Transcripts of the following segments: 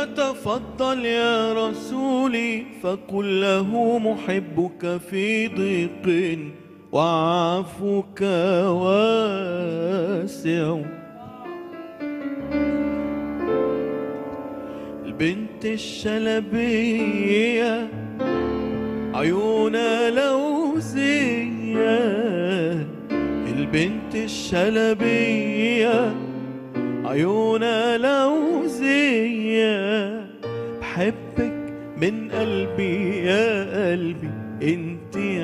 فتفضل يا رسولي فقل له محبك في ضيق وعفوك واسع. البنت الشلبية عيونها لوزية، البنت الشلبية عيونها لوزية، بحبك من قلبي يا قلبي انتي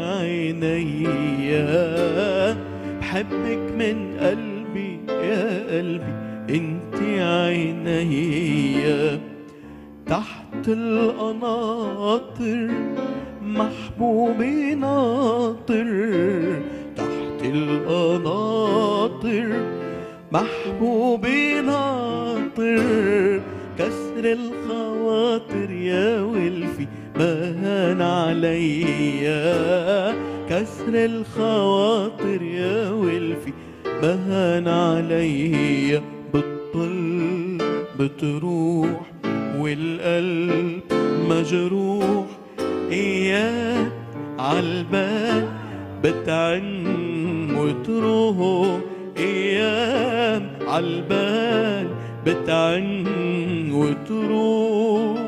عينيا، بحبك من قلبي يا قلبي انتي عينيا. تحت القناطر محبوبي ناطر، تحت القناطر محبوبي ناطر، كسر الخواطر يا ولفي مهان عليا، كسر الخواطر يا ولفي مهان عليا. بتطل بتروح والقلب مجروح، اياك عالبال بتعن وتروح، ايام عالبال بتعن وتروح.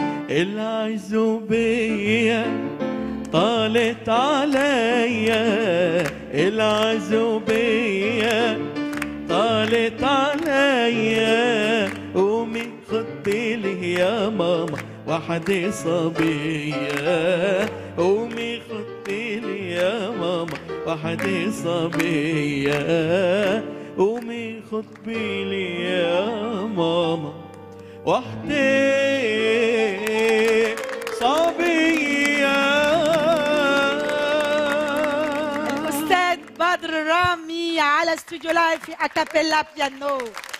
العزوبية طالت عليا، العزوبية طالت عليا، قومي خدي لي يا ماما وحدة صبية، قومي خدي لي يا ماما وحدة صبية، قومي خطبي لي يا ماما وحدة صبية. الأستاذ بدر رامي على استوديو لايف في أكابيلا بيانو.